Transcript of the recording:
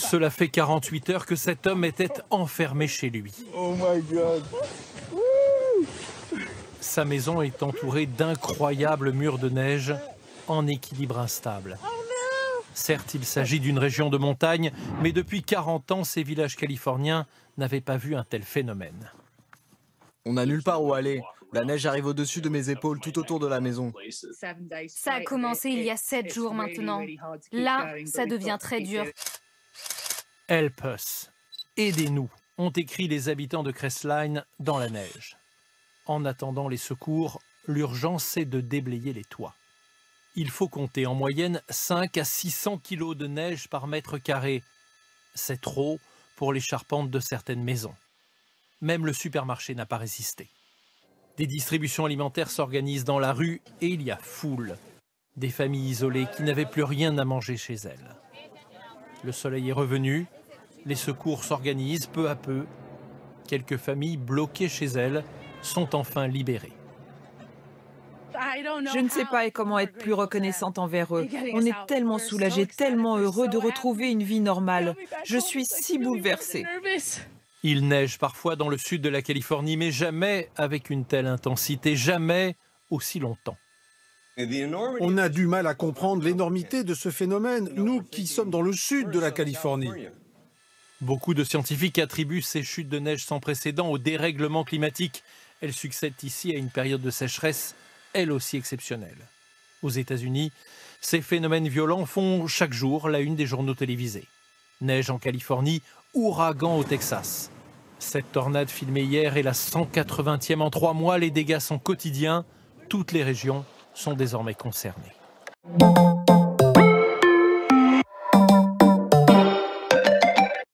Cela fait 48 heures que cet homme était enfermé chez lui. Oh my God. Sa maison est entourée d'incroyables murs de neige en équilibre instable. Certes, il s'agit d'une région de montagne, mais depuis 40 ans, ces villages californiens n'avaient pas vu un tel phénomène. On n'a nulle part où aller. La neige arrive au-dessus de mes épaules tout autour de la maison. Ça a commencé il y a 7 jours maintenant. Là, ça devient très dur. Help us, aidez-nous, ont écrit les habitants de Crestline dans la neige. En attendant les secours, l'urgence est de déblayer les toits. Il faut compter en moyenne 5 à 600 kilos de neige par mètre carré. C'est trop pour les charpentes de certaines maisons. Même le supermarché n'a pas résisté. Des distributions alimentaires s'organisent dans la rue et il y a foule. Des familles isolées qui n'avaient plus rien à manger chez elles. Le soleil est revenu, les secours s'organisent peu à peu. Quelques familles bloquées chez elles sont enfin libérées. Je ne sais pas comment être plus reconnaissante envers eux. On est tellement soulagés, tellement heureux de retrouver une vie normale. Je suis si bouleversée. Il neige parfois dans le sud de la Californie, mais jamais avec une telle intensité, jamais aussi longtemps. On a du mal à comprendre l'énormité de ce phénomène, nous qui sommes dans le sud de la Californie. Beaucoup de scientifiques attribuent ces chutes de neige sans précédent au dérèglement climatique. Elles succèdent ici à une période de sécheresse, elle aussi exceptionnelle. Aux États-Unis, ces phénomènes violents font chaque jour la une des journaux télévisés. Neige en Californie, ouragan au Texas. Cette tornade filmée hier est la 180e en 3 mois. Les dégâts sont quotidiens. Toutes les régions sont désormais concernées.